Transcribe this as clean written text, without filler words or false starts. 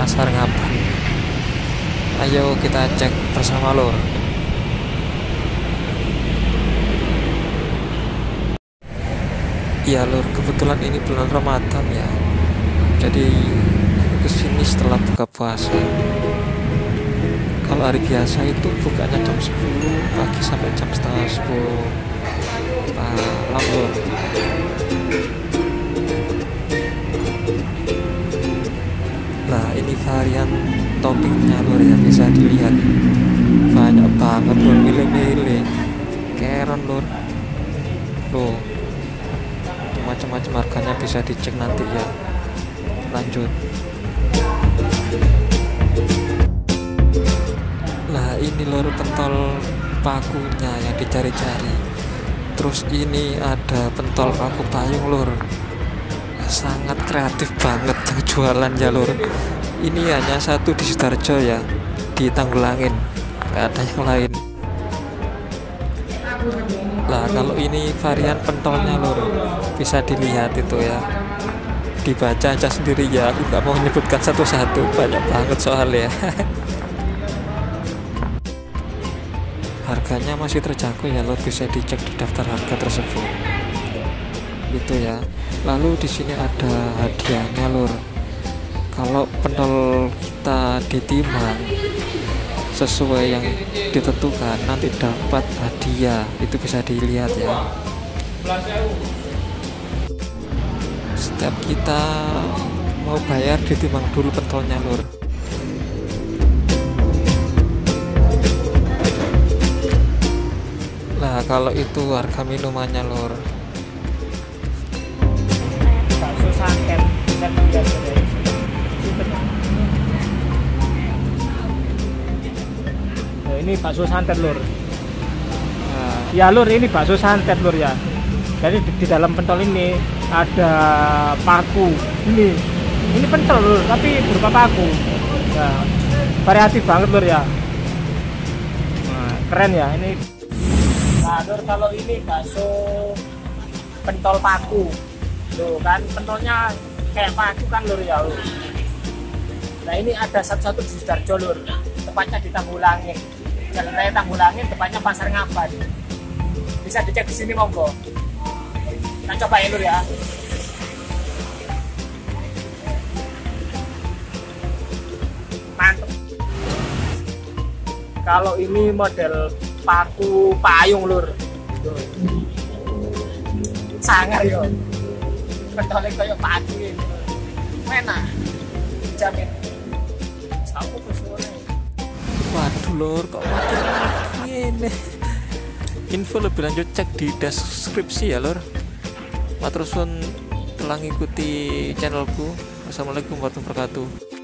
Pasar Ngaban. Ayo kita cek bersama lur. Iya lur, kebetulan ini bulan Ramadan ya. Jadi aku kesini setelah buka puasa. Kalau hari biasa itu bukanya jam 10 pagi sampai jam setengah 10 malam lur. Nah ini varian toppingnya lur ya, bisa dilihat banyak banget lur, milih-milih keren lur. Loh, macam-macam harganya bisa dicek nanti ya. Lanjut. Nah ini lur pentol pakunya yang dicari-cari. Terus ini ada pentol paku payung lur. Sangat kreatif banget yang jualan ya lur. Ini hanya satu di Sidoarjo ya, di Tanggulangin, gak ada yang lain. Lah kalau ini varian pentolnya lur, bisa dilihat itu ya, dibaca aja sendiri ya, aku nggak mau menyebutkan satu-satu, banyak banget soalnya. Harganya masih terjangkau ya lur, bisa dicek di daftar harga tersebut gitu ya. Lalu di sini ada hadiahnya lur. Kalau pentol kita ditimbang sesuai yang ditentukan, nanti dapat hadiah. Itu bisa dilihat ya. Setiap kita mau bayar ditimbang dulu pentolnya lur. Nah kalau itu harga minumannya lur. Bakso santet dan biasa dari ini bakso santet lur. Nah, ya lur, ini bakso santet lur ya. Jadi di dalam pentol ini ada paku. Ini pentol lur, tapi berupa paku. Nah, variatif banget lur ya. Nah, keren ya ini. Nah lur, kalau ini bakso pentol paku. Tuh kan pentolnya kayak paku kan lur ya lur. Nah ini ada satu-satu di Sidoarjo lur, tepatnya di Tanggulangin, Jalan Raya Tanggulangin, tepatnya Pasar Ngaban. Bisa dicek di sini monggo. Kita coba ya lur ya. Mantep. Kalau ini model paku payung lur. Tuh. Sangar yo. Pentolnya kayak paku ini. Enak. Jamin. Aku pesuane. Waduh lur, kok makin ini. Info lebih lanjut cek di deskripsi ya lur. Matur suwun telah ngikuti channelku. Assalamualaikum warahmatullahi wabarakatuh.